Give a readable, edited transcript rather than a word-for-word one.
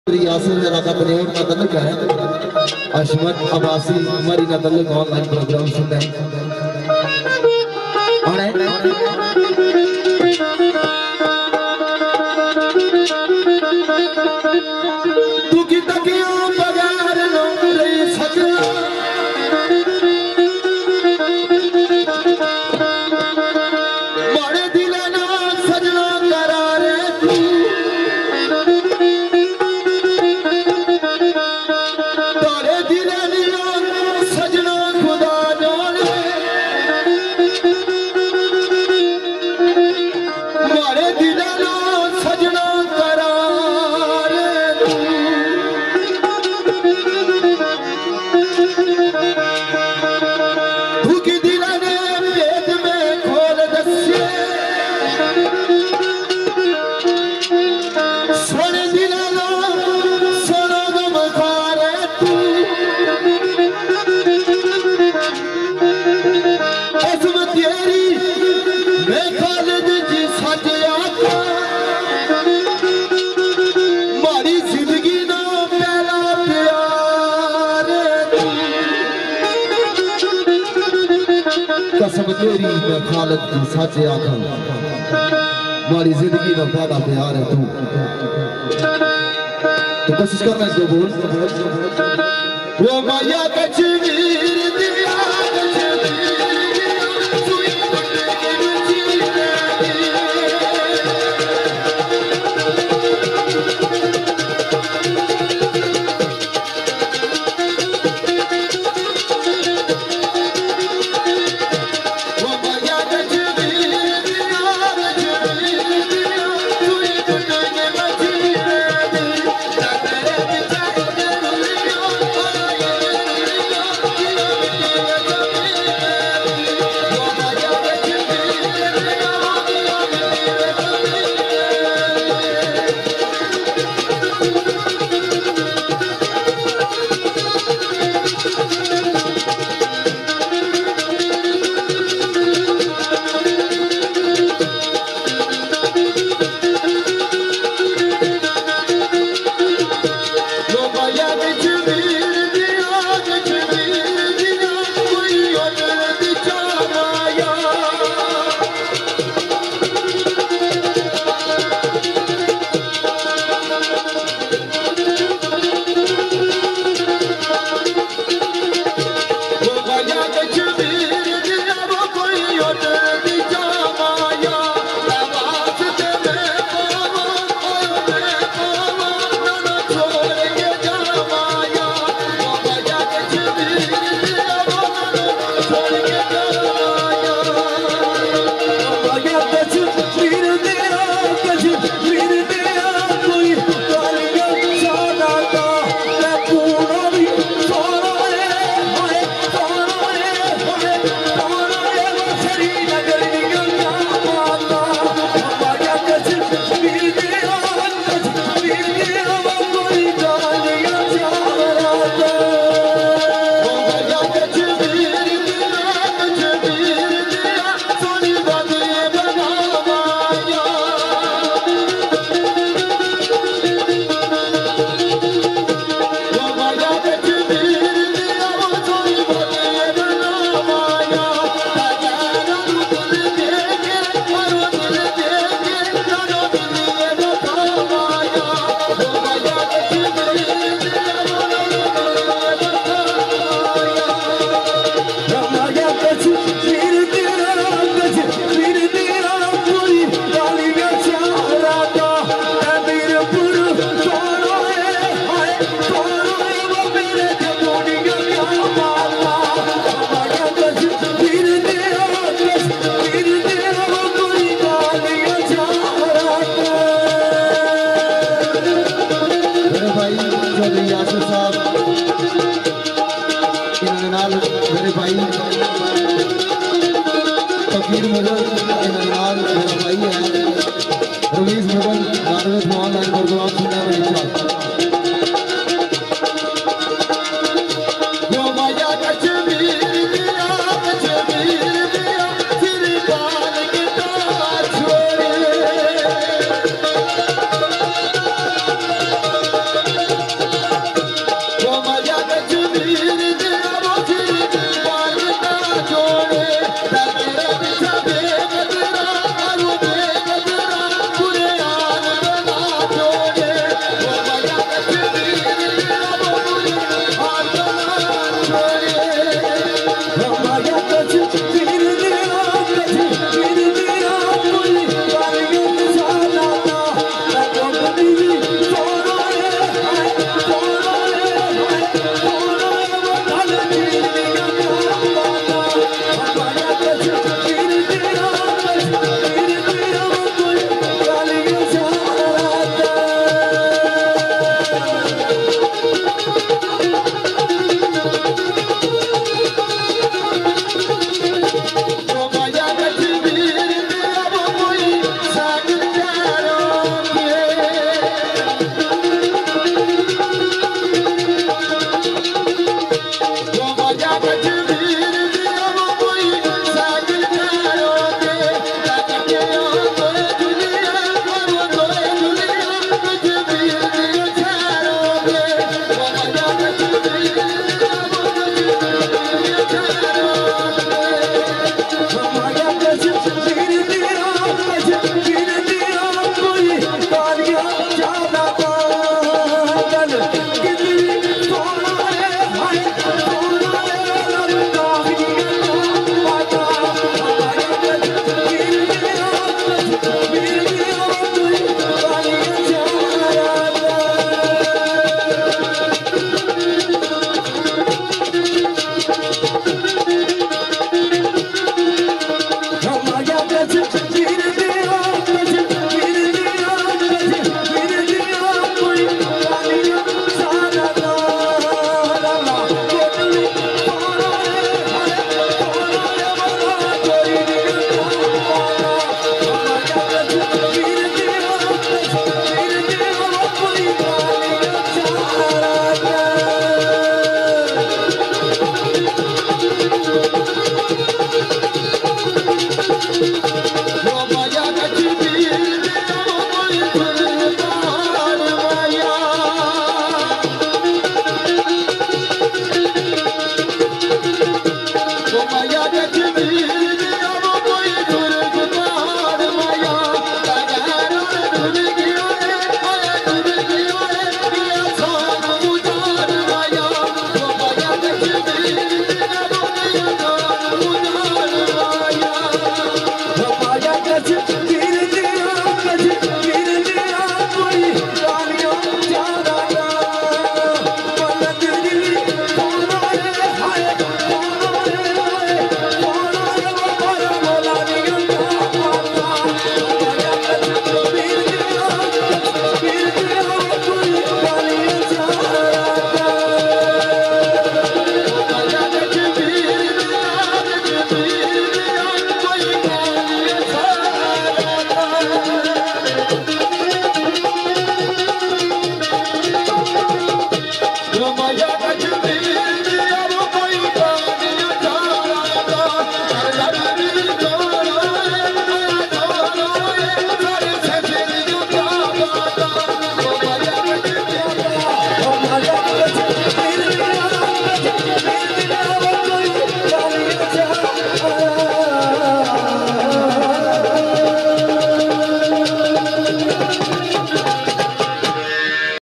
यासिर राका बनेर का तल्लुक है। अशमत अब्बासी हमारी का तल्लुक ऑनलाइन प्रोग्राम सुनते हैं। तू की तकिया बगैर नूर सजना मारे दिल ना सजना करारे तू तारे दिल ना सजना खुदा जाने मारे दिल ना सजना करारे तू की दिल ने पेट में खोल दस्से सोने दिल ना सोना गम खारे तू कसम तेरी मैं खालिद जी सच आखा मारी जिंदगी ना पहला प्यार तू कसम तेरी मैं खालिद जी सच आखा मारी जिंदगी ना पहला प्यार है तू। तो कोशिश करना इसको बोल वो माया कश्मीर दिया मेरे भाई फकीर